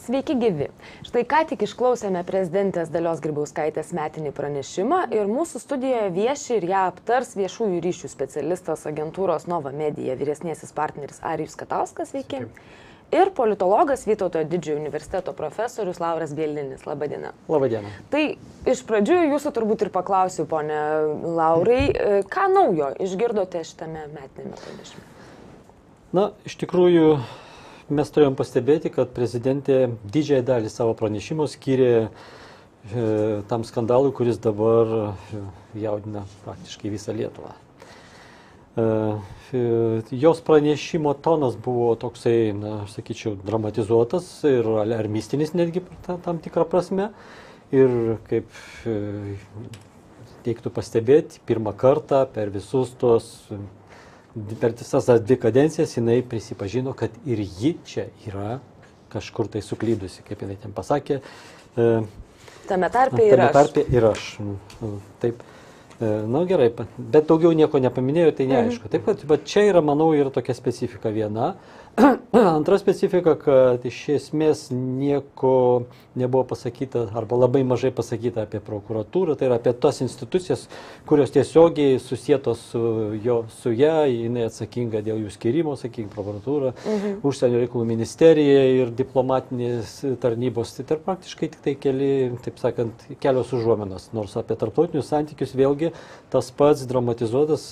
Sveiki gyvi. Štai ką tik išklausėme prezidentės Dalios Grybauskaitės metinį pranešimą ir mūsų studijoje vieši ir ją aptars viešųjų ryšių specialistas agentūros Nova Media vyresnysis partneris Arijus Katauskas, sveiki. Ir politologas Vytauto Didžiojo universiteto profesorius Lauras Bielinis. Labadiena. Labadiena. Tai iš pradžių jūsų turbūt ir paklausiu, ponė Laurai, ką naujo išgirdote šitame metinėme pranešime? Na, iš tikrųjų, mes turėjom pastebėti, kad prezidentė didžiąją dalį savo pranešimo skyrė tam skandalui, kuris dabar jaudina praktiškai visą Lietuvą. Jos pranešimo tonas buvo toksai, na, sakyčiau, dramatizuotas ir alarmistinis netgi tam tikrą prasme. Ir kaip teiktų pastebėti, pirmą kartą per visas dvi kadencijas jinai prisipažino, kad ir ji čia yra kažkur tai suklydusi, kaip jinai ten pasakė. Tame tarpe ir aš. Taip. Na gerai, bet daugiau nieko nepaminėjau, tai neaišku. Taip, bet čia yra, manau, yra tokia specifika viena. Antra specifika, kad iš esmės nieko nebuvo pasakyta arba labai mažai pasakyta apie prokuratūrą, tai yra apie tas institucijas, kurios tiesiogiai susietos su ją, jinai atsakinga dėl jų skirimo, sakykime, prokuratūra, užsienio reikalų ministerija ir diplomatinės tarnybos. Tai praktiškai tik tai kelios užuominos, nors apie tarptautinius santykius vėlgi tas pats dramatizuotas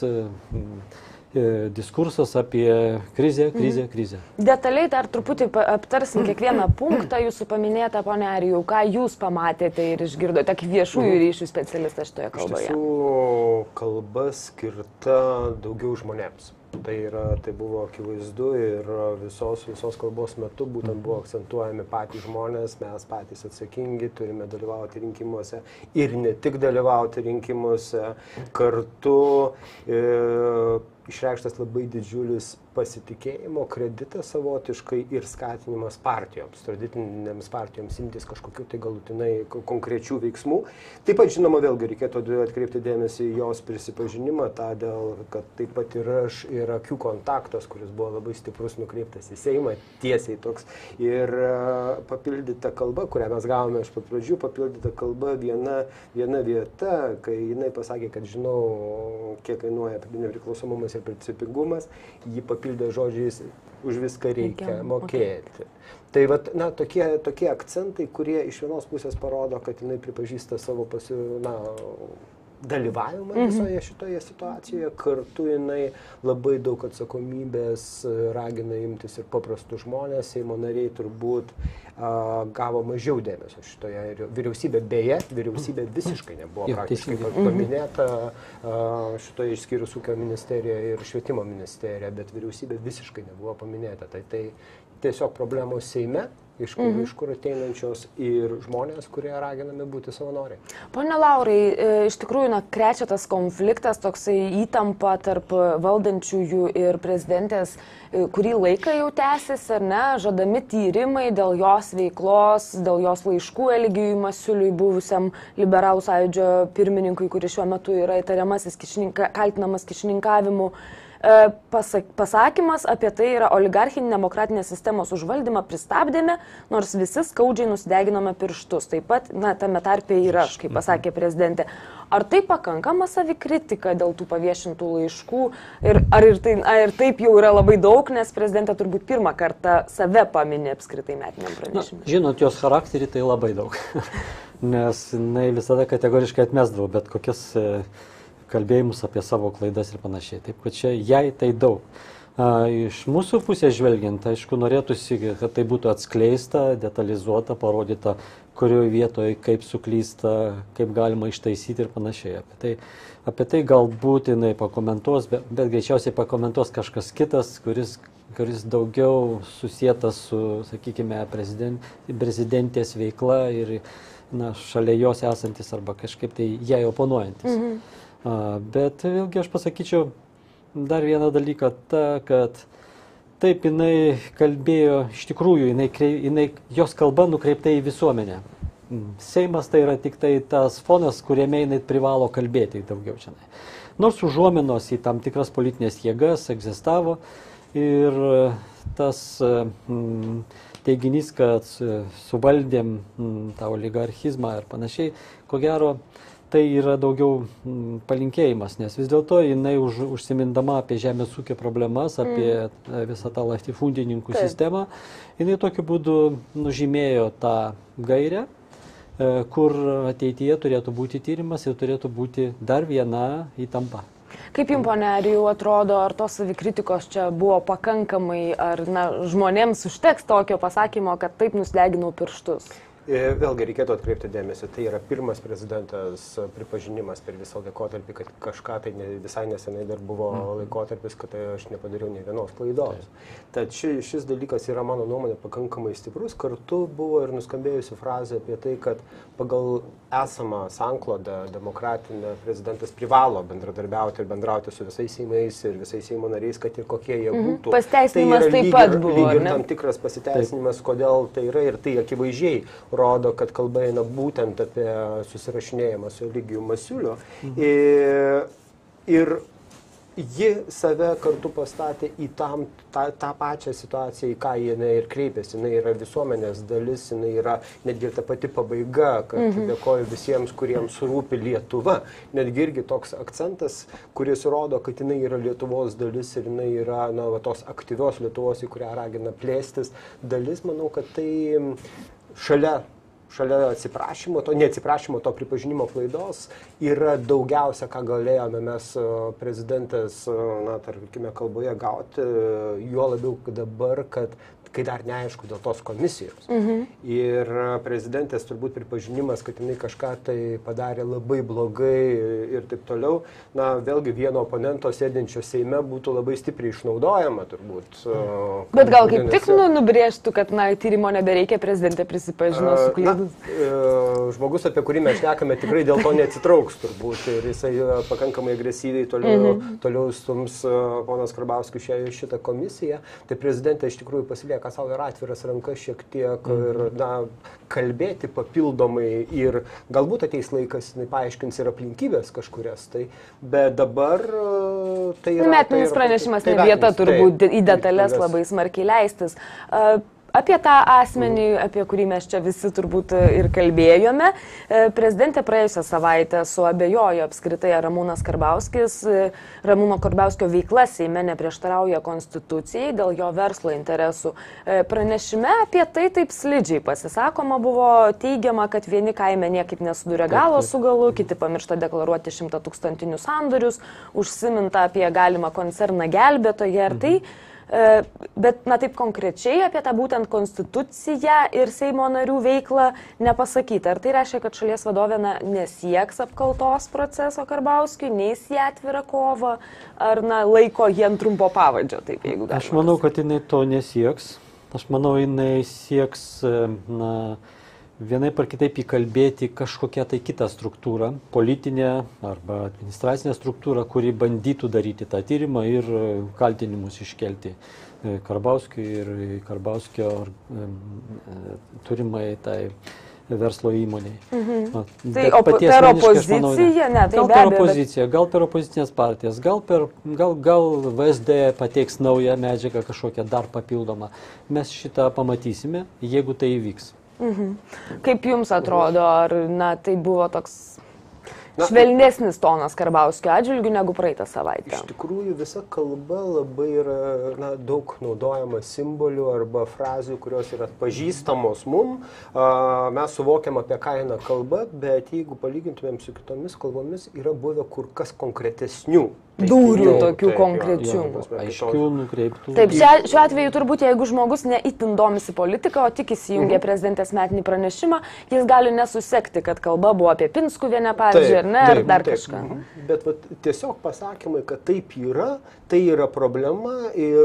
diskursas apie krizę. Detaliai dar truputį aptarsim kiekvieną punktą jūsų paminėtą, ponė Arijau, ką jūs pamatėte ir išgirdote kaip viešųjų ryšių specialistas šitoje kalboje. Iš tiesų, kalba skirta daugiau žmonėms. Tai buvo akivaizdu ir visos kalbos metu būtent buvo akcentuojami patys žmonės, mes patys atsakingi, turime dalyvauti rinkimuose ir ne tik dalyvauti rinkimuose, kartu išreikštas labai didžiulis pasitikėjimo, kreditas savotiškai ir skatinimas partijoms, tradicinėms partijoms imtis kažkokių tai galutinai konkrečių veiksmų. Taip pat, žinoma, vėlgi reikėtų atkreipti dėmesį į jos prisipažinimą, todėl, kad taip pat ir aš, ir akių kontaktas, kuris buvo labai stiprus nukreiptas į Seimą, tiesiai toks, ir papildyta kalba, kurią mes gavome iš pat pradžių, papildyta kalba viena vieta, kai jinai pasakė, kad žinau, kiek kainuoja nepriklausomumas ir principingumas, jį papildė žodžiais, už viską reikia mokėti. Tai vat, na, tokie akcentai, kurie iš vienos pusės parodo, kad jinai pripažįsta savo dalyvavimą visoje šitoje situacijoje, kartu jinai labai daug atsakomybės ragina imtis ir paprastų žmonės, Seimo nariai turbūt gavo mažiau dėmesio šitoje vyriausybė. Beje, vyriausybė visiškai nebuvo praktiškai paminėta šitoje išskyrus ūkio ministeriją ir švietimo ministeriją, bet vyriausybė visiškai nebuvo paminėta. Tai tiesiog problemos Seime, iš kur ateinančios ir žmonės, kurie raginami būti savanoriai. Pone Laurai, iš tikrųjų, krečia tas konfliktas, toksai įtampa tarp valdančiųjų ir prezidentės, kurį laiką jau tęsis, ar ne, žadami tyrimai dėl jos veiklos, dėl jos laiškų Eligijui Masiuliui, buvusiam Liberalų sąjūdžio pirmininkui, kuris šiuo metu yra įtariamasis kaltinamas kyšininkavimu. Pasakymas apie tai yra oligarchinį demokratinės sistemos užvaldymą pristabdėme, nors visi skaudžiai nusideginome pirštus. Taip pat, tame tarpe ir aš, kaip pasakė prezidentė. Ar tai pakankama savikritika dėl tų paviešintų laiškų? Ir taip jau yra labai daug, nes prezidentė turbūt pirmą kartą save paminė apskritai metiniam pranešimui. Žinot, jos charakterį tai labai daug, nes jinai visada kategoriškai atmesdavo bet kokias kalbėjimus apie savo klaidas ir panašiai. Taip, kad čia jai tai daug. Iš mūsų pusės žvelgiant, aišku, norėtųsi, kad tai būtų atskleista, detalizuota, parodyta, kurioje vietoje, kaip suklysta, kaip galima ištaisyti ir panašiai. Apie tai galbūt jinai pakomentuos, bet greičiausiai pakomentuos kažkas kitas, kuris daugiau susietas su, sakykime, prezidentės veikla ir šalia jos esantis arba kažkaip tai jai oponuojantis. Bet vėlgi aš pasakyčiau dar vieną dalyką, kad taip jinai kalbėjo, iš tikrųjų, jos kalba nukreipta į visuomenę. Seimas tai yra tik tai tas fonas, kuriame jinai privalo kalbėti daugiau čia. Nors užuominos į tam tikras politinės jėgas egzistavo, Ir tas teiginys, kad suvaldėm tą oligarchizmą ir panašiai, ko gero, tai yra daugiau palinkėjimas, nes vis dėlto jinai užsimindama apie žemės ūkio problemas, apie visą tą latifundininkų sistemą, jinai tokiu būdu nužymėjo tą gairę, kur ateityje turėtų būti tyrimas ir turėtų būti dar viena įtampa. Kaip jums, ponė, ar jau atrodo, ar tos savikritikos čia buvo pakankamai, ar žmonėms užteks tokio pasakymo, kad taip nusideginau pirštus? Vėlgi reikėtų atkreipti dėmesį, tai yra pirmas prezidentas pripažinimas per visą laikotarpį, kad kažką tai visai nesenai dar buvo laikotarpis, kad aš nepadariau nei vienos klaidos. Tad šis dalykas yra mano nuomonė pakankamai stiprus. Kartu buvo ir nuskambėjusi frazė apie tai, kad pagal esamą sanklodą demokratinę prezidentas privalo bendradarbiauti ir bendrauti su visais seimais ir visais seimo nariais, kad ir kokie jie būtų. Pasiteisinimas taip pat buvo, lyg ir tam tikras pasiteisinimas, kodėl tai yra, ir tai akivaizdžiai rodo, kad kalba eina būtent apie susirašinėjimą su Eligijum Masiuliu. Ir ji save kartu pastatė į tą pačią situaciją, į ką jinai ir kreipėsi. Jinai yra visuomenės dalis, jinai yra netgi ta pati pabaiga, kad dėkoju visiems, kuriems rūpi Lietuva. Netgi irgi toks akcentas, kuris rodo, kad jinai yra Lietuvos dalis ir jinai yra tos aktyvios Lietuvos, į kurią ragina plėstis dalis. Manau, kad tai šalia atsiprašymo, neatsiprašymo, to pripažinimo klaidos yra daugiausia, ką galėjome mes prezidentas, tarkime, kalboje gauti, juo labiau dabar, kai dar neaišku dėl tos komisijos. Ir prezidentės turbūt pripažinimas, kad jinai kažką tai padarė labai blogai ir taip toliau, vėlgi vieno oponento sėdinčio Seime būtų labai stipriai išnaudojama turbūt. Bet gal kaip tik nubrėžtų, kad tyrimo nebereikia, prezidentė prisipažino su klaidus? Žmogus, apie kurį mes šnekame, tikrai dėl to neatsitrauks turbūt ir jisai pakankamai agresyviai toliau stums ponas Karbauskis šitą komisiją. Tai prezidentė iš tikrųjų pasilieka savo ir atviras rankas šiek tiek ir kalbėti papildomai ir galbūt ateis laikas, jinai paaiškins ir aplinkybės kažkurias. Bet dabar tai yra... Metinis pranešimas ne vieta turbūt į detalės labai smarkiai leistis. Apie tą asmenį, apie kurį mes čia visi turbūt ir kalbėjome, prezidentė praėjusią savaitę suabejojo apskritai, ar Ramūnas Karbauskis, Ramūno Karbauskio veikla Seime neprieštarauja konstitucijai dėl jo verslo interesų. Pranešime apie tai taip slidžiai pasisakoma, buvo teigiama, kad vieni kaime niekaip nesuduria galo su galu, kiti pamiršta deklaruoti 100 000 sandorius, užsiminta apie galimą koncerną Gelbėtoje ir tai. Bet taip konkrečiai apie tą būtent konstituciją ir Seimo narių veiklą nepasakyta. Ar tai reiškia, kad šalies vadovė nesieks apkaltos proceso Karbauskiui, neis į atvirą kovą, ar laiko jį ant trumpo pavadžio, taip jeigu galima? Aš manau, kad jinai to nesieks. Aš manau, jinai sieks vienaip ar kitaip įkalbėti kažkokią tai kitą struktūrą, politinę arba administracinę struktūrą, kuri bandytų daryti tą tyrimą ir kaltinimus iškelti Karbauskiui ir Karbauskio turimai tai verslo įmoniai. Tai per opoziciją? Gal per opoziciją, gal per opozicinės partijas, gal VSD pateiks naują medžiagą kažkokią dar papildomą. Mes šitą pamatysime, jeigu tai įvyks. Kaip jums atrodo, ar tai buvo toks švelnesnis tonas Karbauskio atžvilgiu negu praeitą savaitę? Iš tikrųjų, visa kalba labai yra daug naudojama simbolių arba frazių, kurios yra pažįstamos mum. Mes suvokiam, apie ką eina kalba, bet jeigu palygintumėm su kitomis kalbomis, yra buvę kur kas konkretesnių. Dūrių tokių konkrečių. Aiškių nukreiptų. Taip, šiuo atveju turbūt, jeigu žmogus neįtin domisi politiką, o tik įsijungia prezidentės metinį pranešimą, jis gali nesusekti, kad kalba buvo apie Pinskuvienę, pavyzdžiui, ar dar kažką. Bet tiesiog pasakymai, kad taip yra, tai yra problema ir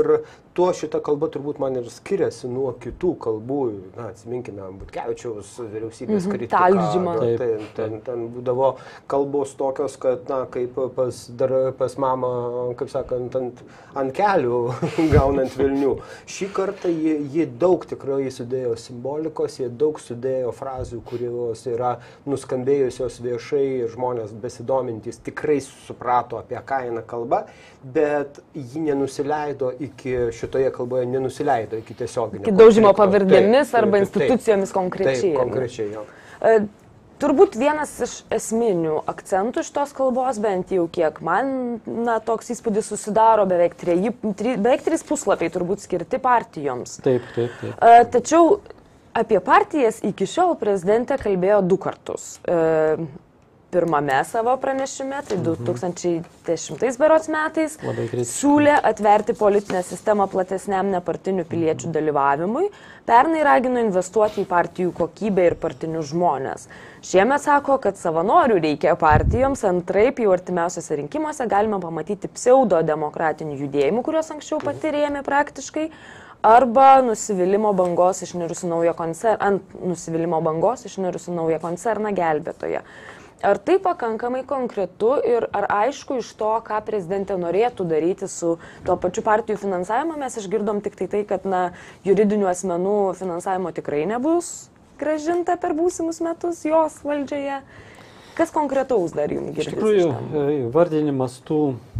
tuo šita kalba turbūt man ir skiriasi nuo kitų kalbų. Na, atsiminkime, Butkevičiaus vyriausybės kritiką. Talžymą. Ten būdavo kalbos tokios, kad, na, kaip pas mamą, kaip sakant, ant kelių gaunant Vilnių. Šį kartą jie daug tikrai sudėjo simbolikos, jie daug sudėjo frazių, kurios yra nuskambėjusios viešai ir žmonės besidomintys tikrai suprato, apie ką eina kalba, bet ji nenusileido šitoje kalboje nenusileido iki tiesioginio. Iki daužymo pavardėmis arba institucijomis konkrečiai. Taip, konkrečiai, jo. Turbūt vienas iš esminių akcentų šitos kalbos, bent jau kiek man toks įspūdis susidaro, beveik 3 puslapiai turbūt skirti partijoms. Taip. Tačiau apie partijas iki šiol prezidentė kalbėjo 2 kartus. Pirmame savo pranešime, tai 2010 berods metais, siūlė atverti politinę sistemą platesniam nepartinių piliečių dalyvavimui, pernai ragino investuoti į partijų kokybę ir partinius žmonės. Šiemet sako, kad savanorių reikia partijoms, antraip jau artimiausiose rinkimuose galima pamatyti pseudo-demokratinių judėjimų, kuriuos anksčiau patyrėjome praktiškai, arba nusivylimo bangos išnirusi naują koncerną gelbėtoje. Ar tai pakankamai konkretu ir ar aišku iš to, ką prezidentė norėtų daryti su tuo pačiu partijų finansavimu, mes išgirdom tik tai, kad juridinių asmenų finansavimo tikrai nebus grąžinta per būsimus metus jos valdžioje. Kas konkretaus dar jums girdisi? Iš tikrųjų, vardinimas tų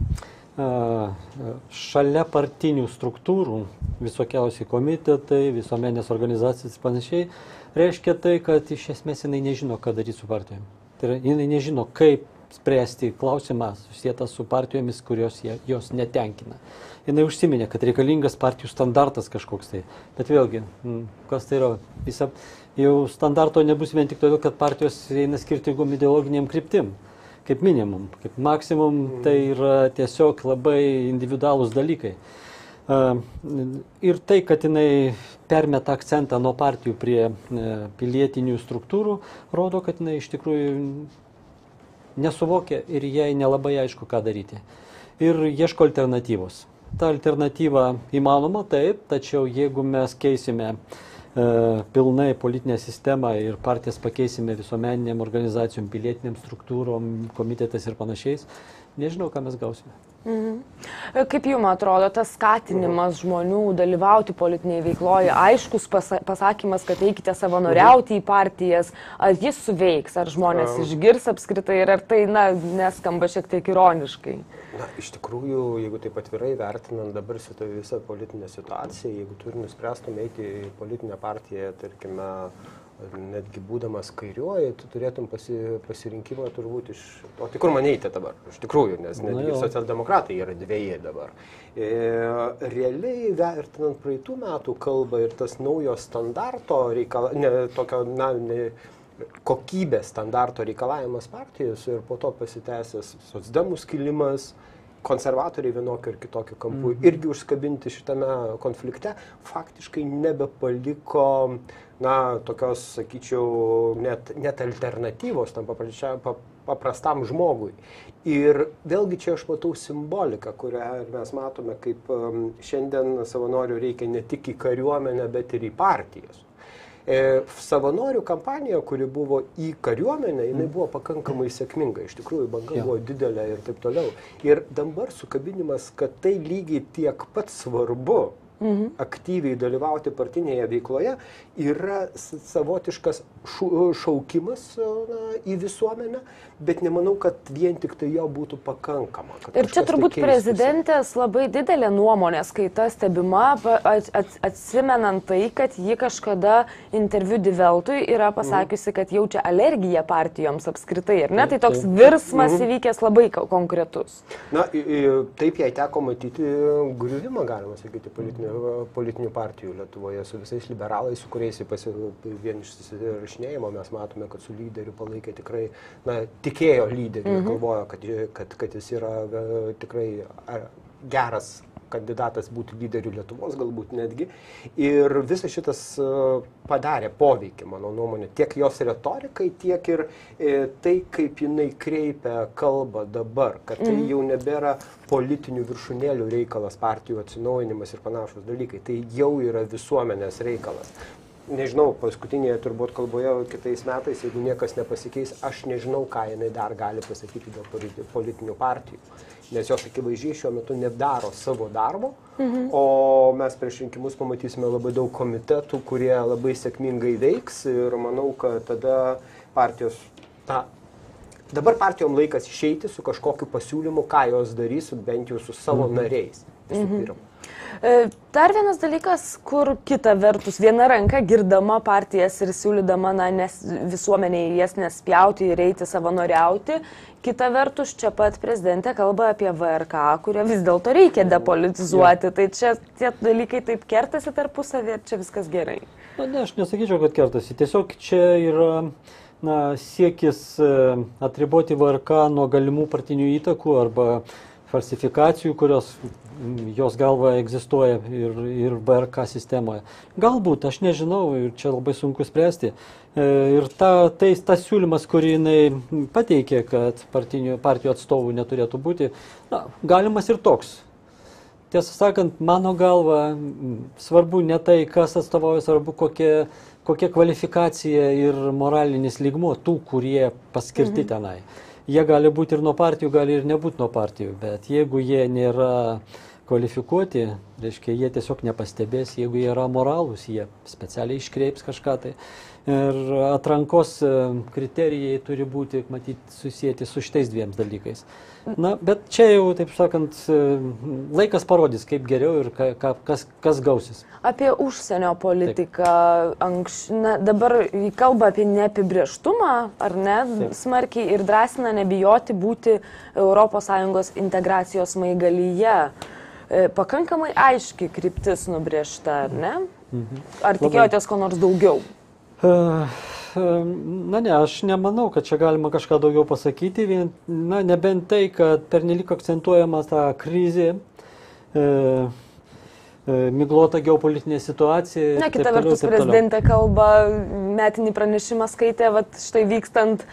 šalia partinių struktūrų, visokiausiai komitetai, visuomenės organizacijas ir panašiai, reiškia tai, kad iš esmės jinai nežino, ką daryti su partijom. Tai yra, jinai nežino, kaip spręsti klausimą susietą su partijomis, kurios jos netenkina. Jinai užsiminė, kad reikalingas partijų standartas kažkoks tai. Bet vėlgi, kas tai yra? Jau standarto nebus vien tik todėl, kad partijos eina skirtingom ideologiniam kryptim. Kaip minimum, kaip maksimum, tai yra tiesiog labai individualūs dalykai. Ir tai, kad jinai permeta akcentą nuo partijų prie pilietinių struktūrų, rodo, kad jinai iš tikrųjų nesuvokia ir jai nelabai aišku, ką daryti. Ir ieško alternatyvos. Ta alternatyva įmanoma, taip, tačiau jeigu mes keisime pilnai politinę sistemą ir partijas pakeisime visuomeniniam organizacijom, pilietiniam struktūrom, komitetais ir panašiais, nežinau, ką mes gausime. Kaip jums atrodo, tas skatinimas žmonių dalyvauti politinėje veikloje, aiškus pasakymas, kad eikite savanoriauti į partijas, ar jis suveiks, ar žmonės išgirs apskritai ir ar tai neskamba šiek tiek ironiškai? Na, iš tikrųjų, jeigu taip atvirai vertinant dabar visą politinę situaciją, jeigu tu ir nuspręstum eiti į politinę partiją, tarkime, netgi būdamas kairiuoju, tu turėtum pasirinkimą turbūt o tai kur man eiti dabar, iš tikrųjų, nes netgi socialdemokratai yra dviejai dabar. Realiai vertinant praeitų metų kalbą ir tas naujo standarto kokybės standarto reikalavimas partijos ir po to pasitęsęs socdemų skilimas, konservatoriai vienokiu ir kitokiu kampu irgi užskabinti šitame konflikte, faktiškai nebepaliko tokios, sakyčiau, net alternatyvos tam paprastam žmogui. Ir vėlgi čia aš matau simboliką, kurią mes matome, kaip šiandien savanorių reikia ne tik į kariuomenę, bet ir į partijas. Savanorių kampanija, kuri buvo į kariuomenę, jinai buvo pakankamai sėkminga, iš tikrųjų banga buvo didelė ir taip toliau. Ir dabar sukabinimas, kad tai lygiai tiek pat svarbu aktyviai dalyvauti partinėje veikloje, yra savotiškas šaukimas į visuomenę, bet nemanau, kad vien tik tai jo būtų pakankama. Ir čia turbūt prezidentės labai didelė nuomonė skaita stebima, atsimenant tai, kad ji kažkada interviu Die Weltui yra pasakiusi, kad jaučia alergiją partijoms apskritai, ir ne? Tai toks virsmas įvykęs labai konkretus. Na, taip jai teko matyti griuvimą, galima sakyti, politinių partijų Lietuvoje, su visais liberalais, su kuriais vien iš susirašinėjimo mes matome, kad su lyderiu palaikė tikrai, tikėjo lyderiu, galvojo, kad jis yra tikrai geras kandidatas būti lyderiu Lietuvos galbūt netgi. Ir visas šitas padarė poveikį, mano nuomonė, tiek jos retorikai, tiek ir tai, kaip jinai kreipia kalbą dabar, kad tai jau nebėra politinių viršūnėlių reikalas, partijų atsinaujinimas ir panašus dalykai. Tai jau yra visuomenės reikalas. Nežinau, paskutinėje turbūt kalboje kitais metais, jeigu niekas nepasikeis, aš nežinau, ką jinai dar gali pasakyti dėl politinių partijų. Nes jos akivaizdžiai šiuo metu nedaro savo darbo, o mes prieš rinkimus pamatysime labai daug komitetų, kurie labai sėkmingai veiks ir manau, kad tada partijos, dabar partijom laikas išeiti su kažkokiu pasiūlymu, ką jos darys, bent jau su savo nariais. Visų pirma. Dar vienas dalykas, kur kita vertus viena ranka girdama partijas ir siūlydama visuomeniai jas nespjauti ir eiti savanoriauti, kita vertus čia pat prezidentė kalba apie VRK, kurią vis dėlto reikia depolitizuoti. Tai čia tie dalykai taip kertasi tarpusavį ir čia viskas gerai. Ne, aš nesakyčiau, kad kertasi. Tiesiog čia yra siekis atriboti VRK nuo galimų partinių įtakų arba falsifikacijų, kurios jos galva egzistuoja ir VRK sistemoje. Galbūt, aš nežinau, ir čia labai sunku spręsti. Ir tas siūlymas, kurį jinai pateikė, kad partijų atstovų neturėtų būti, galimas ir toks. Tiesą sakant, mano galva, svarbu ne tai, kas atstovauja, svarbu kokia kvalifikacija ir moralinis lygmuo tų, kurie paskirti tenai. Jie gali būti ir nuo partijų, gali ir nebūti nuo partijų, bet jeigu jie nėra kvalifikuoti, reiškia, jie tiesiog nepastebės, jeigu jie yra moralūs, jie specialiai iškreips kažką tai. Ir atrankos kriterijai turi būti, matyti, susijęti su šitais dviem dalykais. Bet čia jau, taip sakant, laikas parodys, kaip geriau ir kas gausis. Apie užsienio politiką. Dabar kalba apie neapibrėžtumą, ar ne, smarkiai ir drąsina nebijoti būti ES integracijos smaigalyje. Pakankamai aiški kryptis nubrėžta, ar ne? Ar tikėjotės ko nors daugiau? Aš nemanau, kad čia galima kažką daugiau pasakyti, nebent tai, kad pernelyg akcentuojama ta krizė, miglota geopolitinė situacija. Kita vertus, prezidentė kalba, metinį pranešimą skaitė, štai vykstant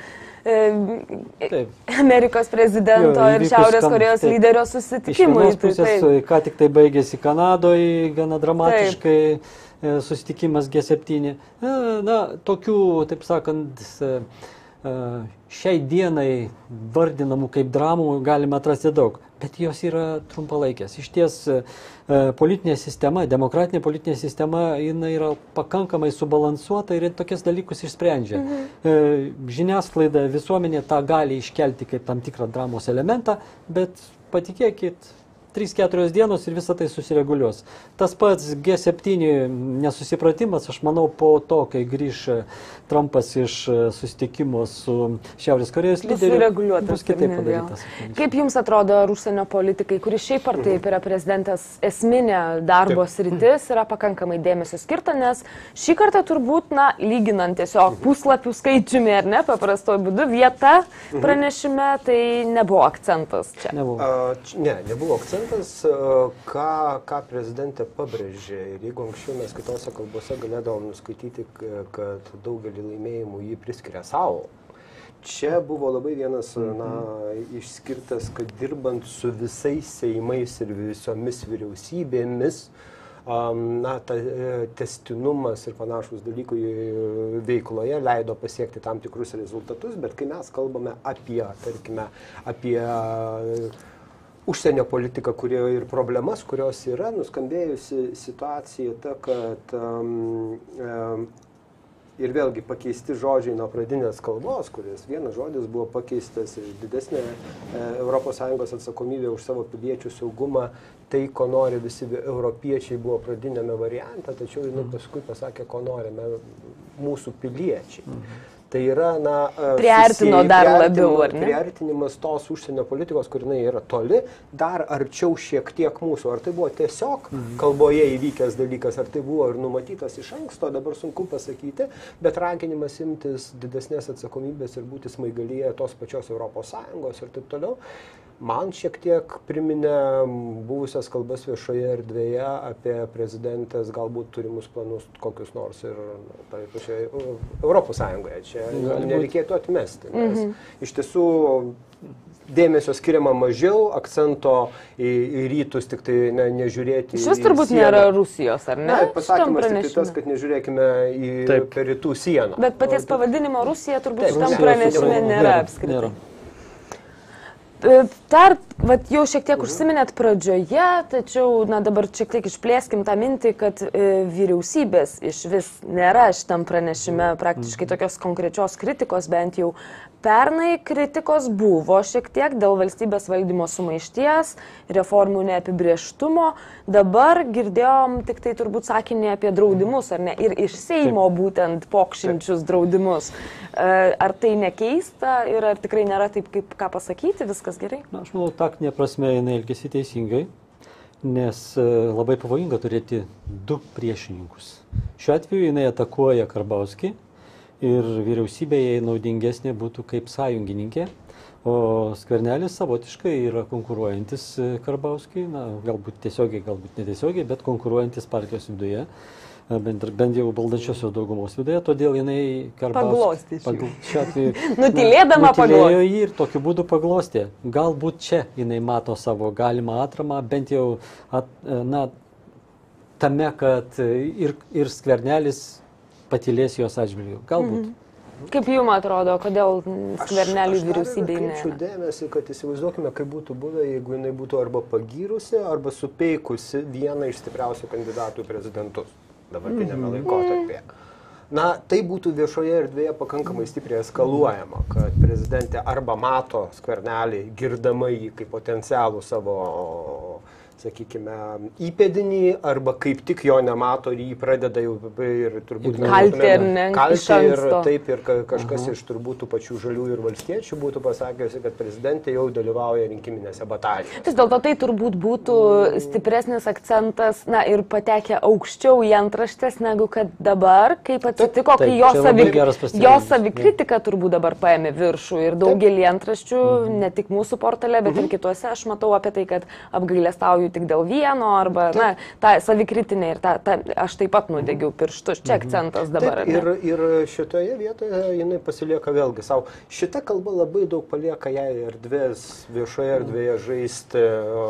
Amerikos prezidento ir Šiaurės Korėjos lyderio susitikimui. Iš vienos pusės, ką tik tai baigėsi Kanadoje, gana dramatiškai susitikimas G7. Tokių, taip sakant, šiai dienai vardinamų kaip dramų galime atrasti daug, bet jos yra trumpalaikės. Iš ties politinė sistema, demokratinė politinė sistema, jinai yra pakankamai subalansuota ir tokias dalykus išsprendžia. Žiniasklaida, visuomenė tą gali iškelti kaip tam tikrą dramos elementą, bet patikėkit, 3-4 dienos ir visą tai susireguliuos. Tas pats G7 nesusipratimas, aš manau, po to, kai grįš Trumpas iš susitikimo su Šiaurės Korėjos lyderiu, bus kitaip padarytas. Kaip jums atrodo, užsienio politikai, kuri šiaip ar taip yra prezidentės esminė darbo sritis, yra pakankamai dėmesio skirta, nes šį kartą turbūt, lyginant tiesiog puslapių skaičiumi, ar ne, paprastuoju būdu, vieta pranešime, tai nebuvo akcentas čia. Nebuvo akcentas. Ką prezidentė pabrėžė ir jeigu anksčiau mes kitose kalbose galėdavom nuskaityti, kad daugelį laimėjimų jį priskiria savo, čia buvo labai vienas išskirtas, kad dirbant su visais seimais ir visomis vyriausybėmis, tęstinumas ir panašus dalykų veikloje leido pasiekti tam tikrus rezultatus, bet kai mes kalbame apie, tarkime, apie užsienio politiką, kurie ir problemas, kurios yra, nuskambėjusi situacija ta, kad ir vėlgi pakeisti žodžiai nuo pradinės kalbos, kuris vienas žodis buvo pakeistas ir didesnė ES atsakomybė už savo piliečių saugumą, tai, ko nori visi europiečiai, buvo pradinėme variante, tačiau jinai paskui pasakė, ko norime mūsų piliečiai. Tai yra, priartino dar labiau, ar ne? Priartinimas tos užsienio politikos, kur jinai yra toli, dar arčiau šiek tiek mūsų. Ar tai buvo tiesiog kalboje įvykęs dalykas, ar tai buvo ir numatytas iš anksto, dabar sunku pasakyti, bet raginimas imtis didesnės atsakomybės ir būti smaigalyje tos pačios ES ir taip toliau. man šiek tiek priminė buvusias kalbas viešoje erdvėje apie prezidentės galbūt turimus planus kokius nors ir pačioje Europos Sąjungoje. Čia nereikėtų atmesti, nes iš tiesų dėmesio skiriama mažiau, akcento į rytus tik tai nežiūrėti. Iš vis turbūt nėra Rusijos, ar ne? Pasakymas tik tai tas, kad nežiūrėkime per rytų sieną. Bet paties pavadinimo Rusija turbūt šitam pranešime nėra apskritai. Dar, jau šiek tiek užsiminėt pradžioje, tačiau dabar šiek tiek išplėskim tą mintį, kad vyriausybės iš vis nėra šitam pranešime praktiškai tokios konkrečios kritikos, bent jau pernai kritikos buvo šiek tiek dėl valstybės valdymo sumaišties, reformų neapibrėžtumo, dabar girdėjom tik tai turbūt sakinį apie draudimus, ar ne, ir iš Seimo būtent pokšinčius draudimus. Ar tai nekeista ir ar tikrai nėra taip, kaip ką pasakyti, viskas gerai? Na, aš manau, taktinė prasme jinai elgesi teisingai, nes labai pavojinga turėti du priešininkus. Šiuo atveju jinai atakuoja Karbauskį ir vyriausybė jai naudingesnė būtų kaip sąjungininkė, o Skvernelis savotiškai yra konkuruojantis Karbauskiui, galbūt tiesiogiai, galbūt netiesiogiai, bet konkuruojantis partijos viduje. Bent jau valdančiosios daugumos viduje, todėl jinai paglostė šiuo atveju nutylėdama paglostė jį ir tokiu būdu paglostė. Galbūt čia jinai mato savo galimą atramą, bent jau tame, kad ir Skvernelis patylės jos atžvilgiu. Galbūt. Kaip jums atrodo, kodėl Skverneliui vyriausybėje nėra? Aš atkreipčiau dėmesį, kad įsivaizduokime, kaip būtų buvę, jeigu jinai būtų arba pagyrusi, arba supeikusi vieną iš stipriausių kandidatų į prezidentus dabartinėme laikotarpyje. Na, tai būtų viešoje erdvėje pakankamai stipriai eskaluojama, kad prezidentė arba mato Skvernelį, girdama jį kaip potencialų savo, sakykime, įpėdinį, arba kaip tik jo nemato ir jį pradeda jau ir turbūt kalti ir taip, ir kažkas iš turbūt tų pačių žaliųjų ir valstiečių būtų pasakiusi, kad prezidentė jau dalyvauja rinkiminėse batalijose. Vis dėlto tai turbūt būtų stipresnis akcentas, ir patekę aukščiau į antraštės, negu kad dabar, kaip atsitiko, kai jo savikritika turbūt dabar paėmė viršų ir daugelį antraščių, ne tik mūsų portale, bet ir kituose, aš matau apie tai, kad apgailestauju tik dėl vieno, arba, ta savikritinė ir aš taip pat nudegiau pirštus. Čia akcentas dabar. Taip, ir šitoje vietoje jinai pasilieka vėlgi savo. Šita kalba labai daug palieka jai erdvės, viešoje erdvėje žaisti,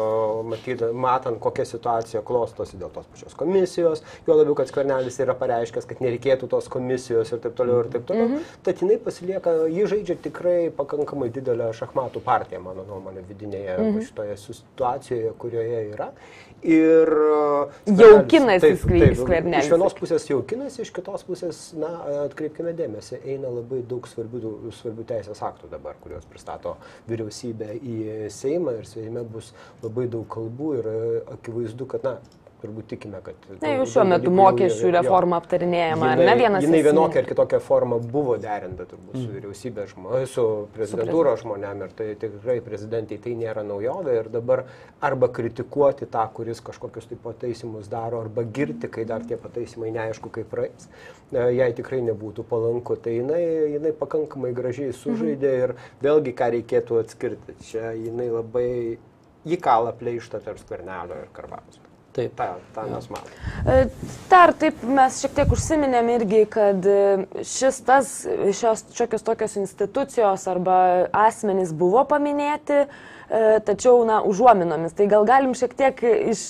matant, kokia situacija klostosi dėl tos pačios komisijos, jo labiau, kad Skvernelis yra pareiškęs, kad nereikėtų tos komisijos ir taip toliau ir taip toliau. Tad jinai pasilieka, ji žaidžia tikrai pakankamai didelę šachmatų partiją, mano nuomonė, vidinėje šitoje situacijoje, kurioje yra. Ir jaukinasi Skvernelis. Iš vienos pusės jaukinasi, iš kitos pusės, atkreipkime dėmesį, eina labai daug svarbių teisės aktų dabar, kuriuos pristato vyriausybė į Seimą ir Seime bus labai daug kalbų ir akivaizdu, kad, turbūt tikime, kad... Jau šiuo metu mokesčių reforma aptarinėjama, ar ne vienas? Jinai vienokia ar kitokia forma buvo derinta turbūt su vyriausybė, su prezidentūros žmonėm ir tai tikrai prezidentai tai nėra naujovė ir dabar arba kritikuoti tą, kuris kažkokius tai pataisymus daro, arba girti, kai dar tie pataisymai neaišku, kaip praeis, jai tikrai nebūtų palanku. Tai jinai pakankamai gražiai sužaidė ir vėlgi ką reikėtų atskirti. Čia jinai labai įkala pleištą tarp Skvernelio ir Karbauskio. Taip, tą mes matome. Dar taip mes šiek tiek užsiminėm irgi, kad šios tokios institucijos arba asmenys buvo paminėti, tačiau užuominomis. Tai gal galim šiek tiek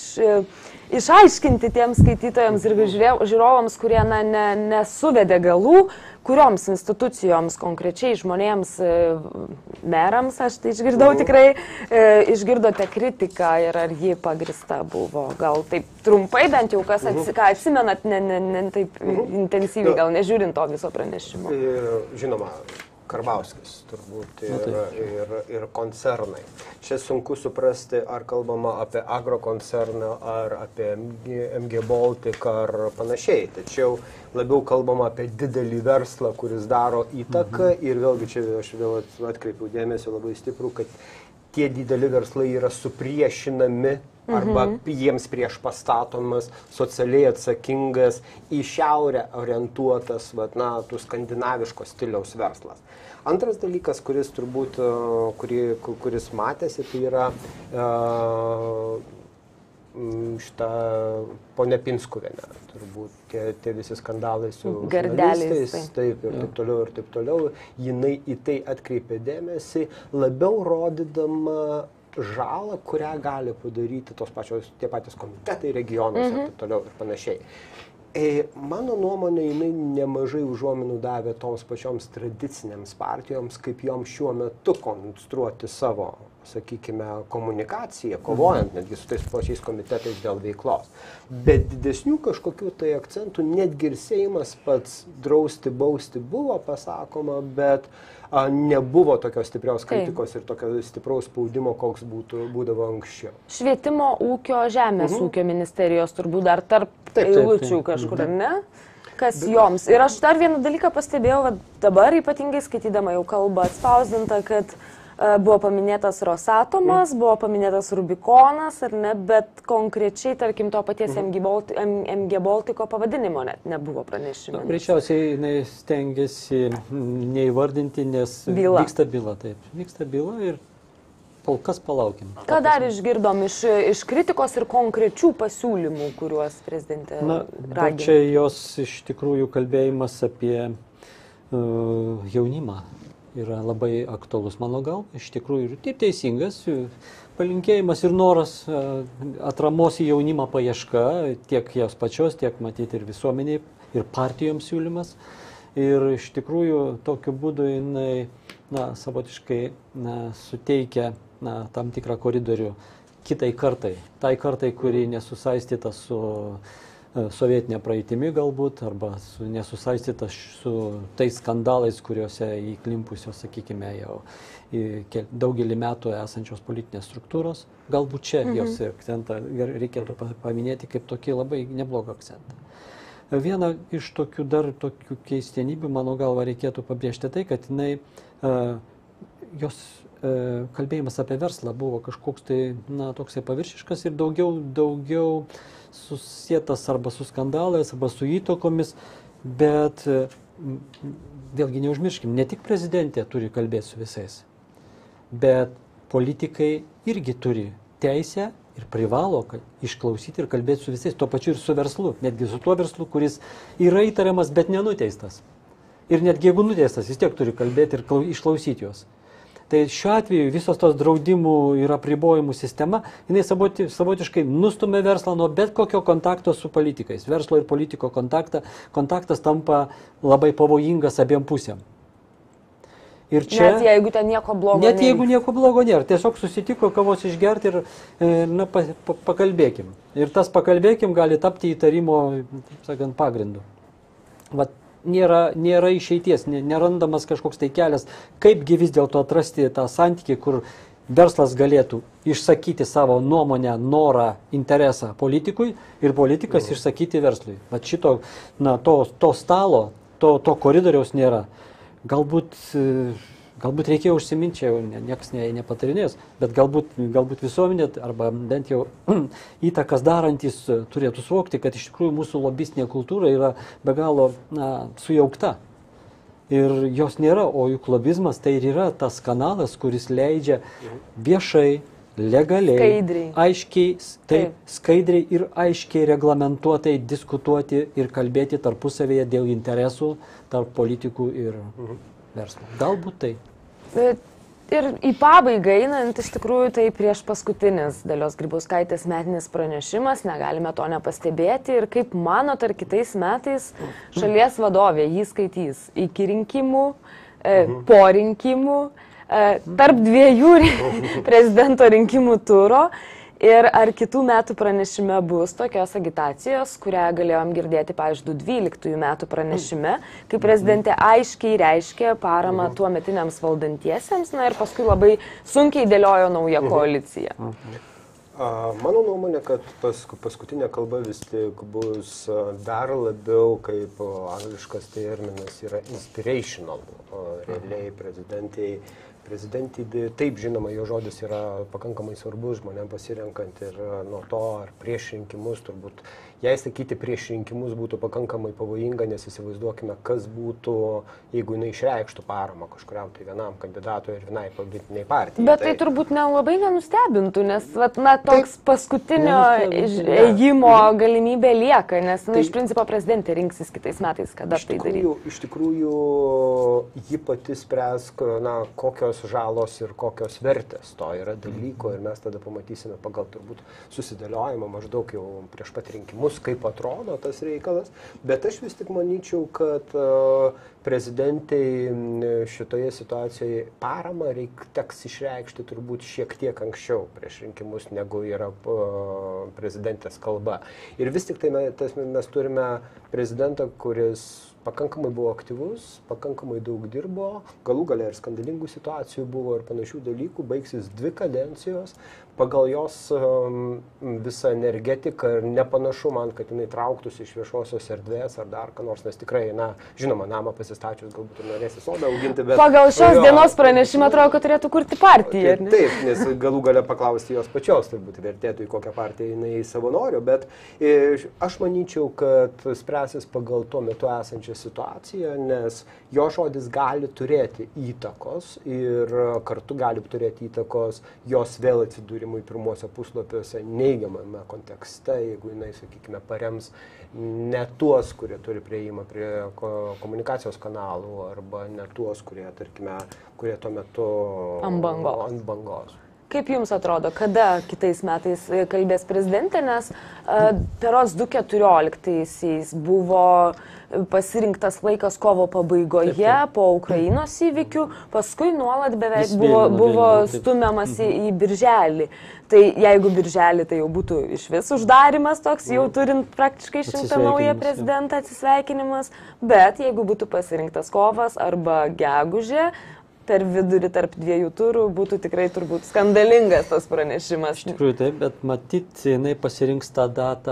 išaiškinti tiems skaitytojams ir žiūrovams, kurie nesuvedė galų, kurioms institucijoms, konkrečiai žmonėms, merams, aš tai išgirdau tikrai, išgirdote kritiką ir ar ji pagrįsta buvo. Gal taip trumpai bent jau, ką atsimenat, ne taip intensyviai, gal nežiūrint to viso pranešimo. Žinoma, Karbauskis turbūt ir koncernai. Čia sunku suprasti, ar kalbama apie agrokoncerną, ar apie MG Baltic ar panašiai. Tačiau labiau kalbama apie didelį verslą, kuris daro įtaką. Ir vėlgi čia aš vėl atkreipiau dėmesį labai stiprų, kad tie dideli verslai yra supriešinami arba jiems prieš pastatomas, socialiai atsakingas, į šiaurę orientuotas, tų skandinaviško stiliaus verslas. Antras dalykas, kuris turbūt, kuris matėsi, tai yra šitą ponę Pinskuvienę. Turbūt tie visi skandalai su žurnalistais, taip ir taip toliau. Jinai į tai atkreipė dėmesį, labiau rodydama žalą, kurią gali padaryti tie patys komitetai regionuose ir taip toliau ir panašiai. Mano nuomonė, jinai nemažai užuominų davė toms pačioms tradicinėms partijoms, kaip joms šiuo metu konstruoti savo, sakykime, komunikaciją, kovojant netgi su tais pačiais komitetais dėl veiklos. Bet didesnių kažkokių tai akcentų, netgi ir Seimas pats drausti, bausti buvo pasakoma, bet nebuvo tokios stiprios kritikos ir tokio stipraus spaudimo, koks būdavo anksčiau. Švietimo ūkio, žemės ūkio ministerijos turbūt dar tarp eilučių kažkur, ar ne? Kas joms. Ir aš dar vieną dalyką pastebėjau, dabar ypatingai skaitydama jau kalbą atspausdinta, kad buvo paminėtas Rosatomas, buvo paminėtas Rubikonas, ar ne, bet konkrečiai, tarkim, to paties MG Baltico pavadinimo net nebuvo pranešime. Greičiausiai jinai stengiasi neįvardinti, nes vyksta byla, taip. Vyksta byla ir kol kas palaukim. Ką dar išgirdom iš kritikos ir konkrečių pasiūlymų, kuriuos prezidentė ragina? Čia jos iš tikrųjų kalbėjimas apie jaunimą yra labai aktualus, mano gal, iš tikrųjų ir teisingas, palinkėjimas ir noras atramos į jaunimą paieška, tiek jos pačios, tiek matyti ir visuomeniai, ir partijoms siūlymas. Ir iš tikrųjų tokiu būdu jinai savotiškai suteikia tam tikrą koridorių kitai kartai, tai kartai, kuri nesusaistyta su sovietinė praeitimi galbūt, arba nesusaistyta su tais skandalais, kuriuose įklimpusios, sakykime, jau daugelį metų esančios politinės struktūros. Galbūt čia jos akcentą reikėtų paminėti kaip tokį labai neblogą akcentą. Viena iš tokių keistenybių, mano galva, reikėtų pabrėžti tai, kad jinai, jos kalbėjimas apie verslą buvo kažkoks tai, toksai paviršiškas ir daugiau susietas arba su skandalais, arba su įtokomis, bet vėlgi neužmirškim, ne tik prezidentė turi kalbėti su visais, bet politikai irgi turi teisę ir privalo išklausyti ir kalbėti su visais, tuo pačiu ir su verslu, netgi su tuo verslu, kuris yra įtariamas, bet nenuteistas. Ir netgi jeigu nuteistas, vis tiek turi kalbėti ir išklausyti juos. Tai šiuo atveju visos tos draudimų ir apribojimų sistema, jinai savotiškai nustumia verslą nuo bet kokio kontakto su politikais. Verslo ir politiko kontaktas tampa labai pavojingas abiem pusėm. Ir čia, net jeigu ten nieko blogo nėra. Net jeigu nieko blogo nėra. Tiesiog susitiko kavos išgerti ir pakalbėkim. Ir tas pakalbėkim gali tapti įtarimo, sakant, pagrindu. Nėra išeities, nerandamas kažkoks tai kelias, kaipgi vis dėlto atrasti tą santykį, kur verslas galėtų išsakyti savo nuomonę, norą, interesą politikui ir politikas išsakyti verslui. Bet šito, to stalo, to koridoriaus nėra. Galbūt reikėjo užsiminti, čia jau niekas nepatarinės, bet galbūt visuomenė arba bent jau įtakas darantys turėtų suvokti, kad iš tikrųjų mūsų lobistinė kultūra yra be galo sujaukta. Ir jos nėra, o juk lobizmas tai ir yra tas kanalas, kuris leidžia viešai, legaliai, skaidriai ir aiškiai reglamentuotai diskutuoti ir kalbėti tarpusavėje dėl interesų tarp politikų ir verslo. Galbūt tai. Ir į pabaigą einant, iš tikrųjų, tai prieš paskutinis Dalios Grybauskaitės metinis pranešimas, negalime to nepastebėti. Ir kaip manot, ar kitais metais šalies vadovė jį skaitys iki rinkimų, po rinkimų, tarp dviejų prezidento rinkimų turo. Ir ar kitų metų pranešime bus tokios agitacijos, kurią galėjom girdėti, pavyzdžiui, 12 metų pranešime, kai prezidentė aiškiai reiškė paramą tuometiniams valdantiesiems, ir paskui labai sunkiai dėliojo naują koaliciją. Mano nuomonė, kad paskutinė kalba vis tik bus dar labiau, kaip angliškas terminas yra inspirational. Realiai prezidentį, taip žinoma, jo žodis yra pakankamai svarbus žmonėm pasirenkant ir nuo to ar prieš rinkimus turbūt. Jei sakyti prieš rinkimus būtų pakankamai pavojinga, nes įsivaizduokime, kas būtų, jeigu jinai išreikštų paramą kažkuriam tai vienam kandidatui ir vienai politiniai partijai. Bet tai turbūt nelabai nenustebintų, nes toks paskutinio ėjimo galimybė lieka, nes iš principo prezidentė rinksis kitais metais, kada tai daryti. Iš tikrųjų, ji pati spręs, kokios žalos ir kokios vertės to yra dalyko ir mes tada pamatysime pagal turbūt susidėliojimą maždaug jau prieš pat rinkimus, kaip atrodo tas reikalas, bet aš vis tik manyčiau, kad prezidentai šitoje situacijoje paramą teks išreikšti turbūt šiek tiek anksčiau prieš rinkimus, negu yra prezidentės kalba. Ir vis tik tai mes turime prezidentą, kuris pakankamai buvo aktyvus, pakankamai daug dirbo, galų gale ir skandalingų situacijų buvo ir panašių dalykų, baigsis 2 kadencijos, pagal jos visą energetiką ir nepanašu man, kad jinai trauktųsi iš viešosios erdvės ar dar ką nors, nes tikrai, žinoma, namą pasistačius galbūt ir norėsi sodą auginti, bet... Pagal šios dienos pranešimą atrodo, kad turėtų kurti partiją. Taip, nes galų gale paklausti jos pačios, turbūt vertėtų į kokią partiją jinai savanorių, bet aš manyčiau, kad spręsis pagal tuo metu esančią situaciją, nes jo žodis gali turėti įtakos ir kartu gali turėti įtakos jos vėl atsidūrimui pirmuose puslapiuose neigiamame kontekste, jeigu jinai, sakykime, parems ne tuos, kurie turi prieimą prie komunikacijos kanalų arba ne tuos, kurie, tarkime, kurie tuo metu ant bangos. Kaip Jums atrodo, kada kitais metais kalbės prezidentė, nes peros 2014 buvo pasirinktas laikas kovo pabaigoje po Ukrainos įvykių, paskui nuolat beveik buvo stumiamas į birželį. Tai jeigu birželį, tai jau būtų iš vis uždarimas toks, jau turint praktiškai šimtą naują prezidentą atsisveikinimas, bet jeigu būtų pasirinktas kovas arba gegužė, per vidurį tarp 2 turų būtų tikrai turbūt skandalingas tas pranešimas. Iš tikrųjų taip, bet matyt, jinai pasirinks tą datą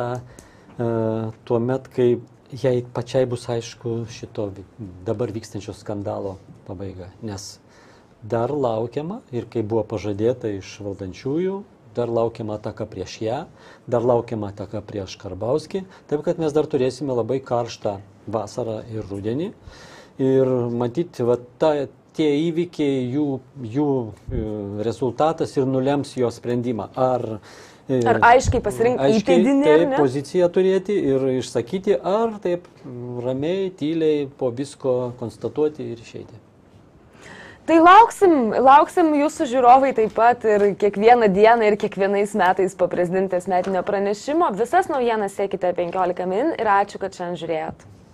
tuo met, kai jai pačiai bus aišku šito dabar vykstančio skandalo pabaiga. Nes dar laukiama ir kai buvo pažadėta iš valdančiųjų, dar laukiama ataka prieš ją, dar laukiama ataka prieš Karbauskį. Taip, kad mes dar turėsime labai karštą vasarą ir rudenį. Ir matyti, tie įvykiai, jų rezultatas ir nulems jo sprendimą. Ar aiškiai pasirinkti įpėdinį, ar ne? Poziciją turėti ir išsakyti, ar taip ramiai, tyliai po visko konstatuoti ir išeiti. Tai lauksim jūsų žiūrovai taip pat ir kiekvieną dieną ir kiekvienais metais po prezidentės metinio pranešimo. Visas naujienas sekite 15 min ir ačiū, kad šiandien žiūrėjot.